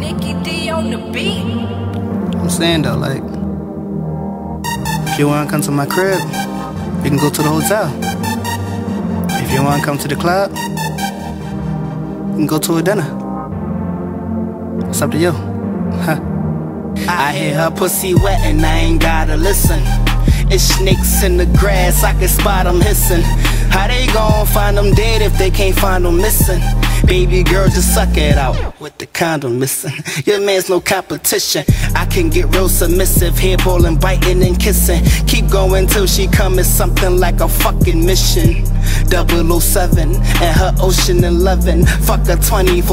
Nicky D on the beat. I'm saying though, like, if you wanna come to my crib, you can go to the hotel. If you wanna come to the club, you can go to a dinner. It's up to you. Huh. I hear her pussy wet and I ain't gotta listen. It's snakes in the grass, I can spot them hissing. How they gon' find them dead if they can't find them missing? Baby girl, just suck it out with the condom missing. Your man's no competition. I can get real submissive, hair pulling, biting and kissing. Keep going till she come, it's something like a fucking mission. 007 and her Ocean 11. Fuck her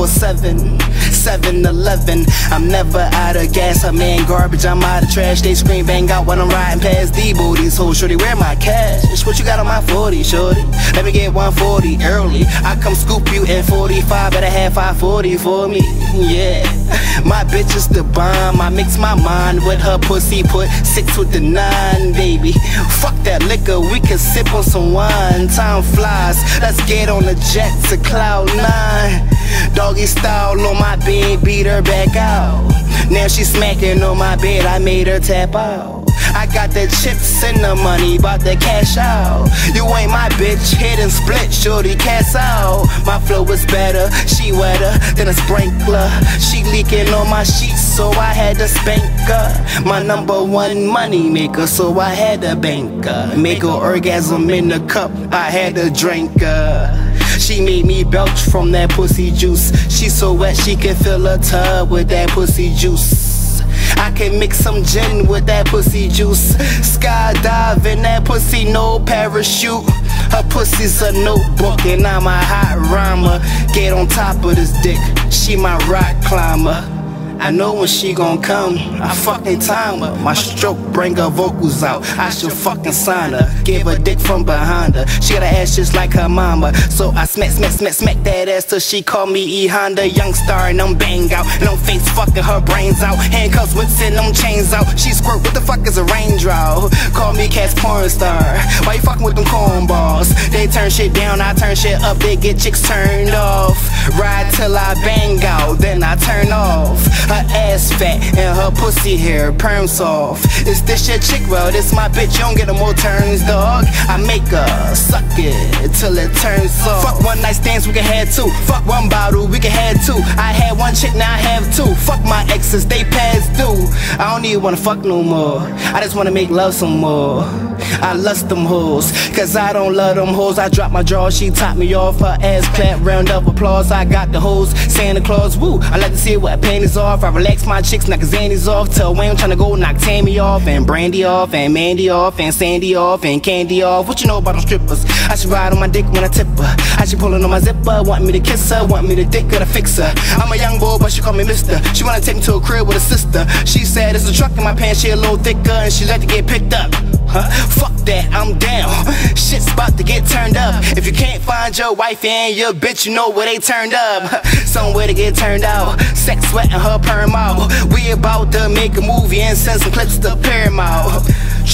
24/7. 7-Eleven. I'm never out of gas, her man garbage, I'm out of trash. They scream bang out when I'm riding past the booties. Oh shorty, where my cash? It's what you got on my 40, shorty. Let me get 140 early. I come scoop you in 45, better have 540 for me. Yeah, my bitch is the bomb. I mix my mind with her pussy, put 6 with the 9, baby. Fuck that liquor, we can sip on some wine. Time flies, let's get on the jet to cloud 9. Doggy style on my bed, beat her back out. Now she smacking on my bed, I made her tap out. I got the chips and the money, bout to cash out. You ain't my bitch, hit and split, shorty, cash out. My flow is better, she wetter than a sprinkler. She leaking on my sheets, so I had to spank her. My #1 money maker, so I had to bank her. Make her orgasm in the cup, I had to drink her. She made me belch from that pussy juice. She so wet she can fill a tub with that pussy juice. I can mix some gin with that pussy juice. Skydive in that pussy, no parachute. Her pussy's a notebook and I'm a hot rhymer. Get on top of this dick, she my rock climber. I know when she gon' come, I fucking time her. My stroke bring her vocals out, I should fucking sign her. Give her dick from behind her, she got an ass just like her mama. So I smack that ass till she call me E Honda Youngstar. And I'm Bangout, and I'm face fucking her brains out. Handcuffs with send them chains out. She squirt, what the fuck is a raindrop? Call me Cas Youngstar, why you fucking with them cornballs? They turn shit down, I turn shit up, they get chicks turned off. Ride till I bang out, then I turn off. Her ass fat and her pussy hair perm soft. Is this your chick? Well, this my bitch, you don't get no more turns, dog. I make her suck it till it turns soft. Fuck one night stands, we can have 2. Fuck one bottle, we can have 2. I had 1 chick, now I have 2. Fuck my exes, they past due. I don't even wanna fuck no more, I just wanna make love some more. I lust them hoes, cause I don't love them hoes. I drop my jaw, she top me off, her ass clap, round of applause. I got the hoes, Santa Claus, woo. I like to see what panties off. I relax my chicks, knock Zannies off. Tell Wayne I'm tryna go knock Tammy off, and Brandy off, and Mandy off, and Sandy off, and Candy off. What you know about them strippers? I should ride on my dick when I tip her. I should pullin' on my zipper, want me to kiss her, want me to dick her to fix her. I'm a young boy, but she call me mister. She wanna take me to a crib with a sister. She said it's a truck in my pants, she a little thicker, and she like to get picked up. Huh? Fuck that, I'm down. Shit's about to get turned up. If you can't find your wife and your bitch, you know where they turned up. Somewhere to get turned out. Sex sweating her perm out. We about to make a movie and send some clips to Paramount.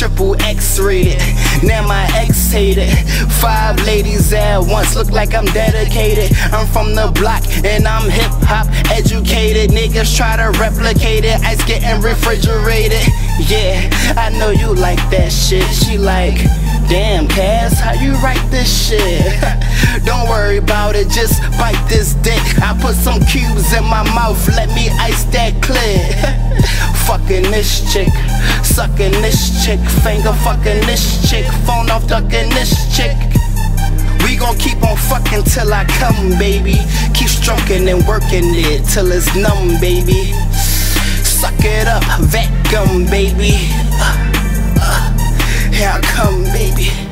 XXX rated, now my ex hate it. 5 ladies at once, look like I'm dedicated. I'm from the block and I'm hip hop educated. Niggas try to replicate it, ice getting refrigerated. Yeah, I know you like that shit. She like, damn Cas, how you write this shit? Don't worry about it, just bite this dick. I put some cubes in my mouth, let me ice that clit. Fucking this chick, sucking this chick, finger fucking this chick, phone off ducking this chick. We gon' keep on fucking till I come, baby. Keep stroking and working it till it's numb, baby. Suck it up, vacuum, baby. Here I come, baby.